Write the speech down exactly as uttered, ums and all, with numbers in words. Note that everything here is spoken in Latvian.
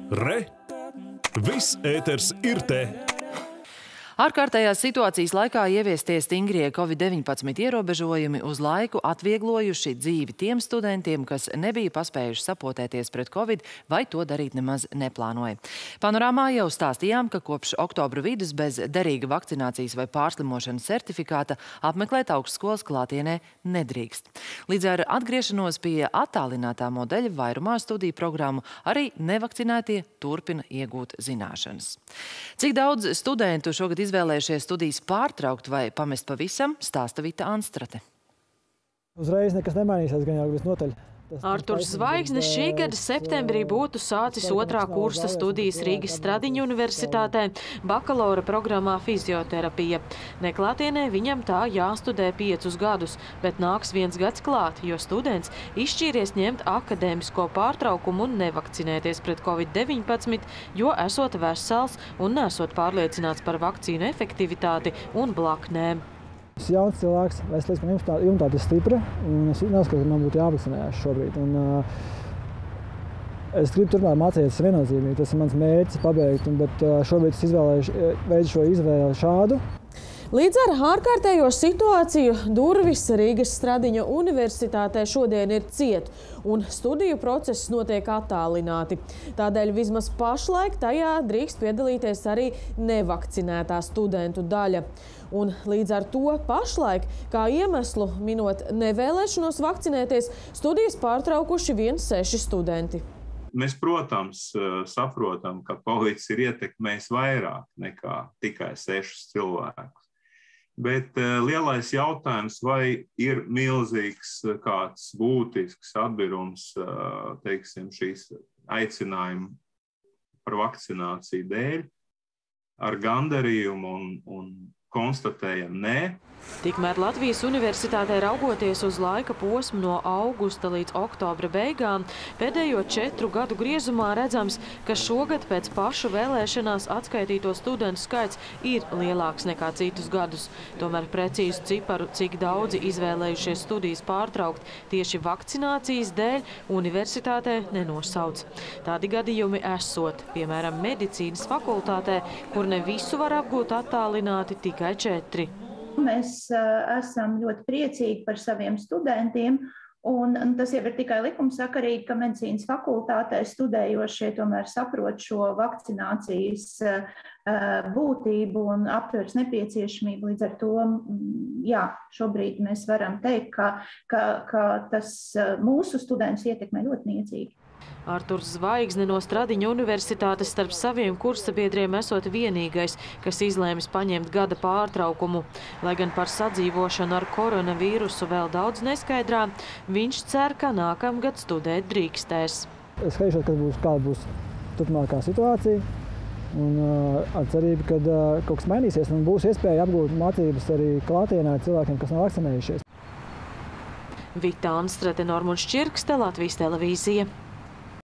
Re! Viss ēters ir te! Ārkārtējās situācijas laikā ieviestie stingrie Covid deviņpadsmit ierobežojumi uz laiku atvieglojuši dzīvi tiem studentiem, kas nebija paspējuši sapotēties pret Covid vai to darīt nemaz neplānoja. Panorāmā jau stāstījām, ka kopš oktobra vidus bez derīga vakcinācijas vai pārslimošanas certifikāta apmeklēt augstskolas klātienē nedrīkst. Līdz ar atgriešanos pie attālinātā modeļa vairumā studiju programmu arī nevakcinētie turpina iegūt zināšanas. Cik daudz studentu šogad izvēlējušies studijas pārtraukt vai pamest pavisam, stāsta Vita Anstrate. Uzreiz nekas nemainīsies, gan jau visnotaļ. Arturs Zvaigznis šī gada septembrī būtu sācis otrā kursa studijas Rīgas Stradiņu universitātē, bakalaura programmā fizioterapija. Neklātienē viņam tā jāstudē piecus gadus, bet nāks viens gads klāt, jo students izšķīries ņemt akadēmisko pārtraukumu un nevakcinēties pret Covid deviņpadsmit, jo esot vesels un nesot pārliecināts par vakcīnu efektivitāti un blaknēm. Es esmu jauns cilvēks, veselības man jumtāte ir stipra, un es neuzskatu, ka man būtu jāvakcinējas šobrīd. Un, uh, es gribu turpmāk mācīties viennozīmīgi, tas ir mans mērķis pabeigt, un, bet uh, šobrīd es izvēlēju, veidu šo izvēli šādu. Līdz ar ārkārtējo situāciju durvis Rīgas Stradiņu universitātē šodien ir ciet, un studiju process notiek attālināti. Tādēļ vismaz pašlaik tajā drīkst piedalīties arī nevakcinētā studentu daļa. Un līdz ar to pašlaik, kā iemeslu minot nevēlēšanos vakcinēties, studijas pārtraukuši vien seši studenti. Mēs, protams, saprotam, ka Covid ir ietekmējis vairāk nekā tikai sešus cilvēkus. Bet lielais jautājums, vai ir milzīgs kāds būtisks atbirums, teiksim, šīs aicinājuma par vakcināciju dēļ, ar gandarījumu un, un konstatējam nē. Tikmēr Latvijas universitātē raugoties uz laika posmu no augusta līdz oktobra beigām, pēdējo četru gadu griezumā redzams, ka šogad pēc pašu vēlēšanās atskaitīto studentu skaits ir lielāks nekā citus gadus. Tomēr precīzu ciparu, cik daudzi izvēlējušies studijas pārtraukt tieši vakcinācijas dēļ, universitātē nenosauc. Tādi gadījumi esot, piemēram, medicīnas fakultātē, kur ne visu var apgūt attālināti tikai četri. Mēs uh, esam ļoti priecīgi par saviem studentiem, un, un tas jau ir tikai likumsakarīgi, ka medicīnas fakultātē studējošie tomēr saprot šo vakcinācijas uh, būtību un aptveres nepieciešamību. Līdz ar to, jā, šobrīd mēs varam teikt, ka, ka, ka tas uh, mūsu studentus ietekmē ļoti niecīgi. Arturs Zvaigzne no Stradiņu universitātes starp saviem kursabiedriem esot vienīgais, kas izlēmis paņemt gada pārtraukumu. Lai gan par sadzīvošanu ar koronavīrusu vēl daudz neskaidrā, viņš cer, ka nākamgad studēt drīkstēs. Es skatīšos, kad būs, kāda būs turpmākā situācija, un uh, ar cerību, ka uh, kaut kas mainīsies un būs iespēja apgūt mācības arī klātienē cilvēkiem, kas nav vakcinējušies. Vita Anstrate, Normunds Čirkste, Latvijas televīzija.